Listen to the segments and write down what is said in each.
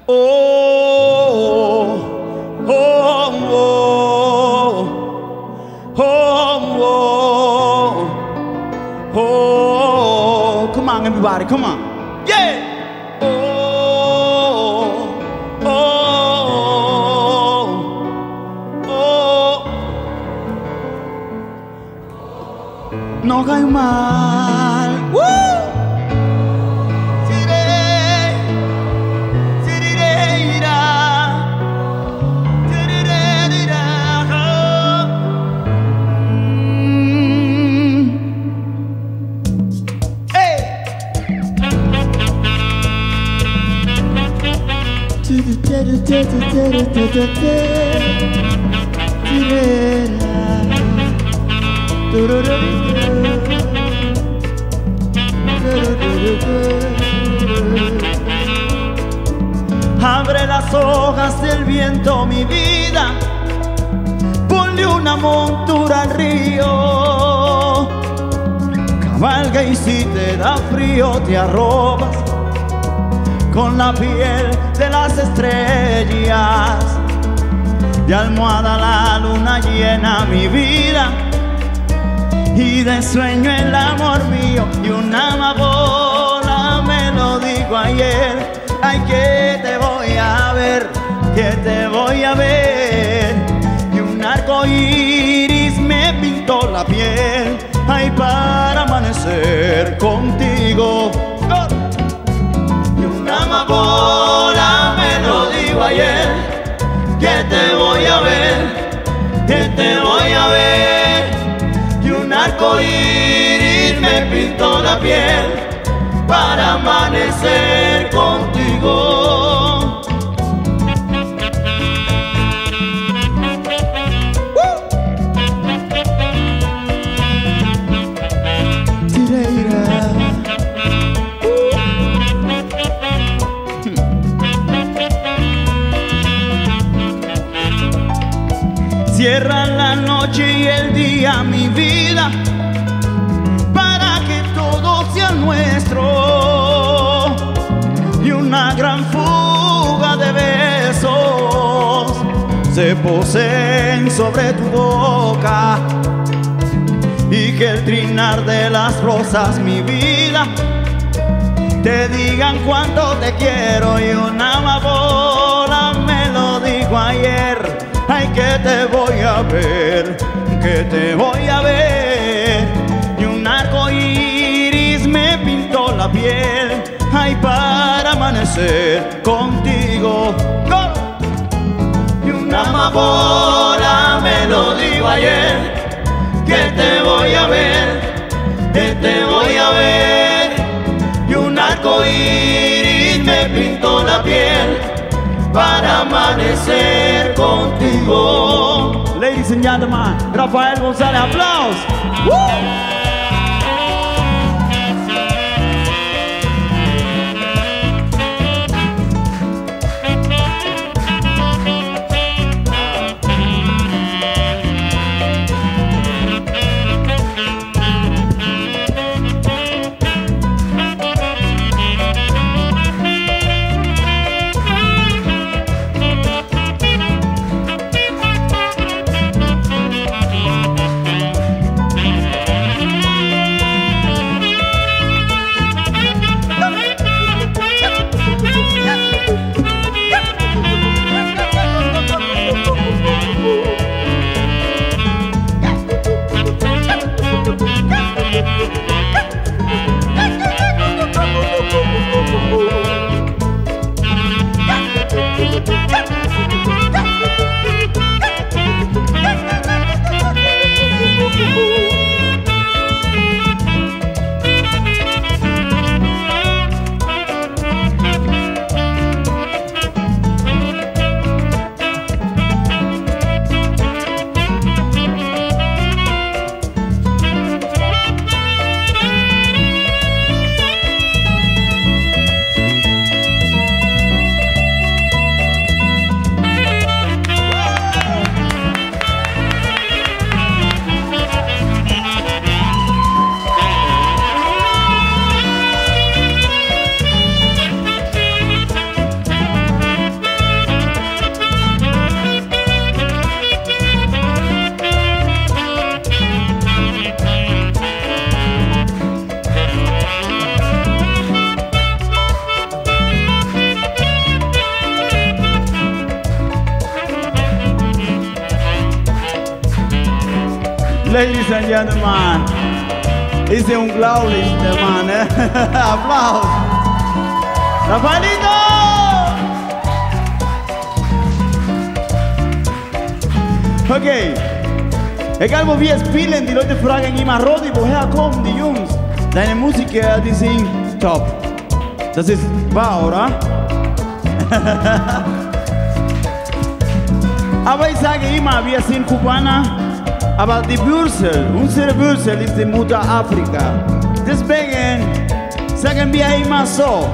Oh, oh, oh, oh, oh, oh. Come on, everybody, come on. Yeah. Oh, oh, oh. No cae mal. Woo. Abre las hojas del viento, mi vida, ponle una montura al río, cabalga y si te da frío te arropas con la piel de las estrellas, de almohada la luna llena mi vida, y de sueño el amor mío, y una amapola me lo dijo ayer. Ay, que te voy a ver, que te voy a ver, y un arco iris me pintó la piel, ay, para amanecer contigo. Y una amapola me lo dijo ayer, que te voy a ver, que te voy a ver, y un arco iris me pintó la piel, para amanecer contigo. Cierra la noche y el día, mi vida, para que todo sea nuestro, y una gran fuga de besos se poseen sobre tu boca, y que el trinar de las rosas, mi vida, te digan cuánto te quiero. Y una amapola me lo dijo ayer, ay, que te voy a ver, que te voy a ver, y un arco iris me pintó la piel, ay, para amanecer contigo. ¡Go! Y una amapola me lo dijo ayer, que te voy a ver, que te voy a ver, y un arco iris me pintó la piel, para amanecer contigo. Ladies and gentlemen, Rafael González, aplausos. Ladies and gentlemen, ist unglaublich, der Mann, ¿eh? Applaus. Rafaelito! Okay. Egal wo wir spielen, die Leute fragen immer, Rodi, woher kommen die Jungs? Deine Musiker, die sind top. Das ist wahr, oder? Aber ich sage immer, wir sind Kubaner, aber die Wurzel, unsere Wurzel ist die Mutter Afrika. Deswegen sagen wir immer so.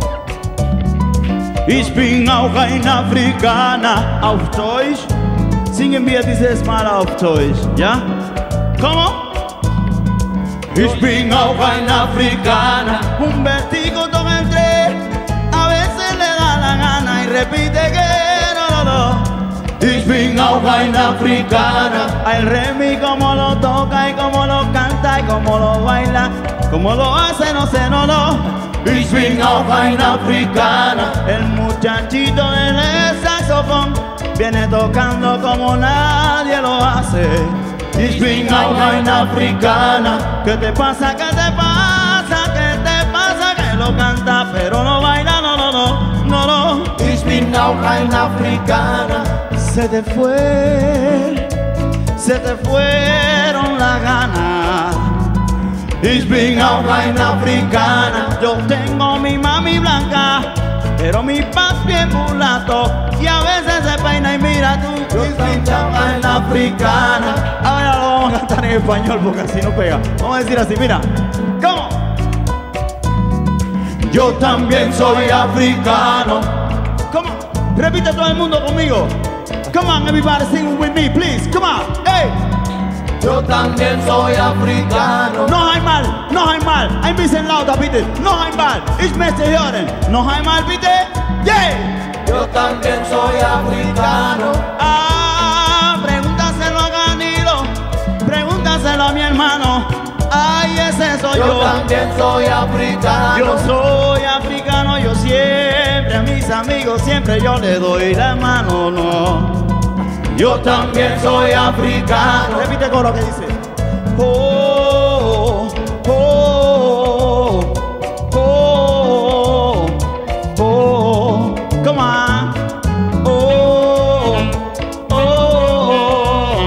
Ich bin auch ein Afrikaner. Auf Deutsch singen wir dieses Mal auf Deutsch, ja? Komm on! Ich bin auch ein Afrikaner. Un vertigo todo el tren, a veces le da la gana y repite que no, no, no. Ich bin auch ein Afrikaner. El Remy como lo toca y como lo canta y como lo baila, como lo hace, no sé, no, no. Ich bin auch ein Afrikaner. El muchachito del saxofón viene tocando como nadie lo hace. Ich bin auch ein Afrikaner. ¿Qué te pasa? ¿Qué te pasa? ¿Qué te pasa? Que lo canta pero no baila, no, no, no, no, no. Ich bin auch ein Afrikaner. Se te fueron las ganas. Ich bin auch ein Afrikaner. Yo tengo mi mami blanca, pero mi papi es mulato y a veces se peina y mira tú. Yo bin auch ein Afrikaner. Ahora lo vamos a cantar en español porque así no pega. Vamos a decir así, mira. ¿Cómo? Yo también soy africano. ¿Cómo? Repite todo el mundo conmigo. Come on, everybody, sing with me, please. Come on, hey. Yo también soy africano. Noch einmal, ein bisschen lauter bitte. Noch einmal, ich möchte hören. Noch einmal bitte, yeah. Yo también soy africano. Ah, pregúntaselo a Ganilo, pregúntaselo a mi hermano. Ay, ese soy yo. Yo también soy africano. Yo soy africano, yo siempre a mis amigos, siempre yo le doy la mano, no. Yo también soy africano. Repite con lo que dice. Oh, oh, oh, oh, come on. Oh, oh,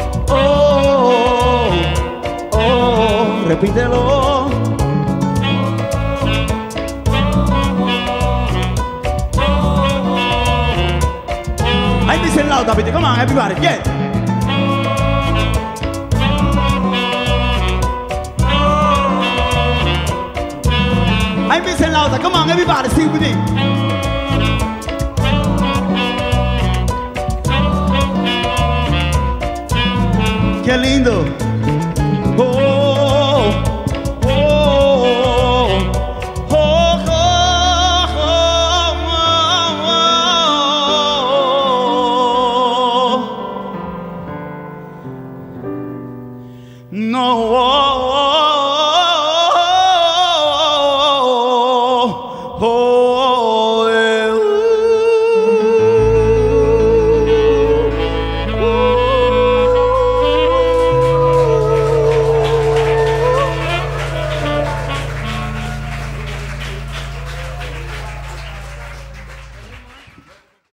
oh, oh, repítelo. Ein bisschen lauter bitte, come on everybody, yeah. Ein bisschen lauter, come on everybody, sing with me. Qué lindo. Oh, oh, oh, oh, oh, no, oh, oh, oh,